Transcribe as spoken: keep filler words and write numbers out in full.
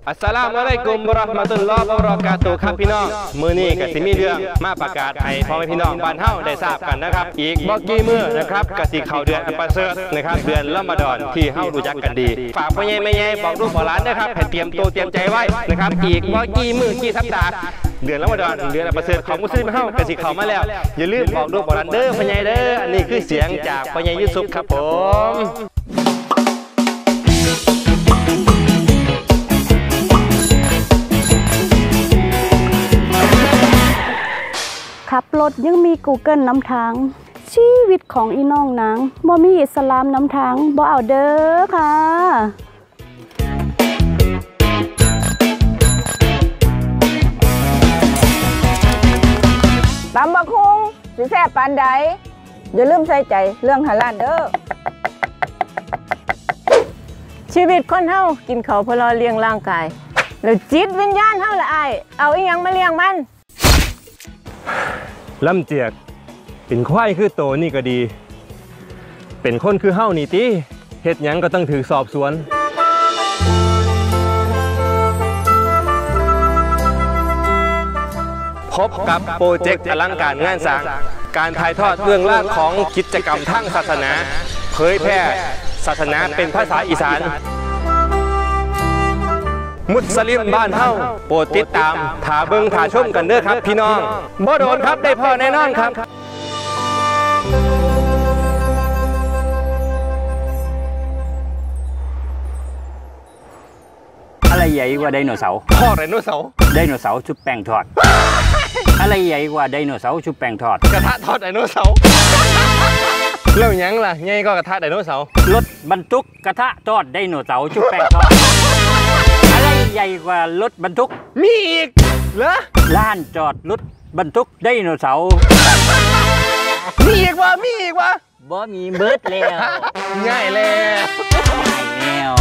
อัสสลามุอะลัยกุมวะเราะห์มะตุลลอฮ์วะบะเราะกาตุฮ์ครับพี่น้องมื้อนี้ก็สิมีเรื่องมาประกาศให้พ่อแม่พี่น้องบ้านเฮาได้ทราบกันนะครับอีกบ่กี่มื้อนะครับก็สิเข้าเดือนอันประเสริฐนะครับเดือนรอมฎอนที่เฮารู้จักกันดีฝากพ่อใหญ่แม่ใหญ่บอกลูกบอกหลานนะครับให้เตรียมตัวเตรียมใจไว้นะครับอีกบ่กี่มื้อกี่สัปดาห์เดือนรอมฎอนเดือนอันประเสริฐของมุสลิมเฮาก็สิเข้ามาแล้วอย่าลืมบอกลูกบอกหลานเด้อพ่อใหญ่เด้ออันนี้คือเสียงจากพ่อใหญ่ยูซุฟครับผมขับรถยังมี Google นำทางชีวิตของอีน้องนางบ่มีอิสลามนำทางบ่เอาเด้อค่ะตำบักหุ่งสิแซ่บปานใดอย่าลืมใส่ใจเรื่องหาลาลเด้อชีวิตคนเฮากินเขาเพื่อรอเลี้ยงร่างกายแล้วจิตวิญญาณเฮาละอายเอาอีหยังมาเลี้ยงมันลำเจียกเป็นควายคือโตนี่ก็ดีเป็นคนคือเฮ้านี่ติเฮ็ดหยังก็ต้องถือสอบสวนพบกับโปรเจกต์อลังการงานสร้างการถ่ายทอดเรื่องราวของกิจกรรมทางศาสนาเผยแพร่ศาสนาเป็นภาษาอีสานมุสลิมบ้านเฮาโปรดติดตามถาเบิ่งถาชมกันเด้อครับพี่น้องบ่โดนครับได้พ่อแน่นอนครับอะไรใหญ่กว่าไดโนเสาร์พ่อไดโนเสาร์ไดโนเสาร์ชุบแป้งทอดอะไรใหญ่กว่าไดโนเสาร์ชุบแป้งทอดกระทะทอดไดโนเสาร์แล้วยังล่ะไงก็กระทะไดโนเสาร์รถบรรทุกกระทะทอดไดโนเสาร์ชุบแป้งทอดอะไรใหญ่กว่ารถบรรทุกมีอีกเหรอล้านจอดรถบรรทุกไดโนเสาร์มีอีกวะมีอีกวะบ่มีเบิดแล้วง่ายแล้วง่ายแล้ว